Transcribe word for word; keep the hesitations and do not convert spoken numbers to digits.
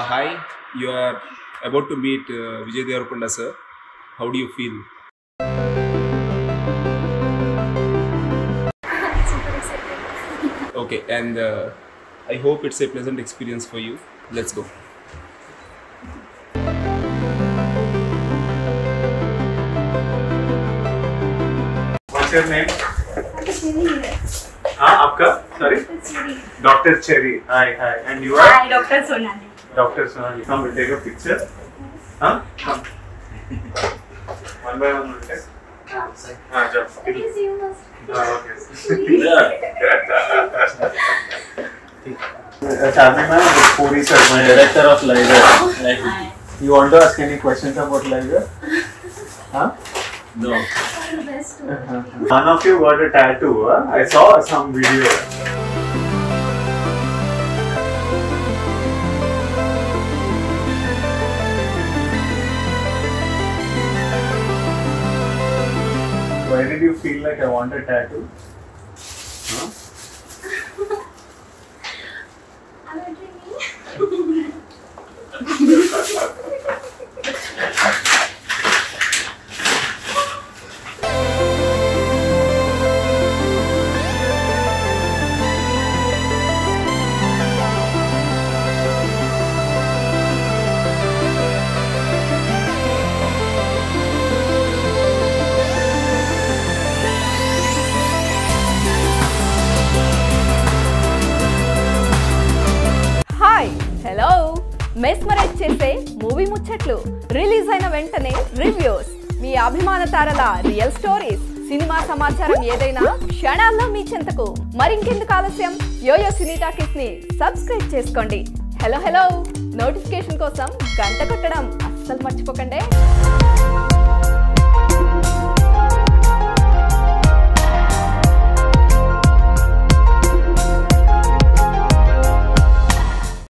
hi, you are about to meet uh, Vijay Devarakonda sir. How do you feel? Super excited. Okay, and uh, I hope it's a pleasant experience for you. Let's go. What's your name? Doctor Cherry. हाँ आपका sorry? Doctor Cherry. Doctor Cherry. Hi hi. And you are? Hi, Doctor Sonali. Doctor Sonali. Come, we'll take a picture. Huh? Come. One by one, we'll take. हाँ जाओ. What is you must? हाँ okay. Charmi ma'am, Puri sir, my director of Liger. Like, you want to ask any questions about Liger? Huh? No. The best. None of you got a tattoo, huh? I saw some video. Why did you feel like I want a tattoo? Huh? Are you dreaming? Hi hello mesmerise చేసే movie ముచ్చట్లు release అయిన వెంటనే reviews మీ అభిమాన తారల real stories cinema సమాచారం ఏదైనా క్షణాల్లో మీ చెంతకు మరింకెందుకు ఆలస్యం యోయో సినీ టాకీస్ ని సబ్స్క్రైబ్ చేసుకోండి హలో హలో నోటిఫికేషన్ కోసం గంట కొట్టడం అస్సలు మర్చిపోకండి.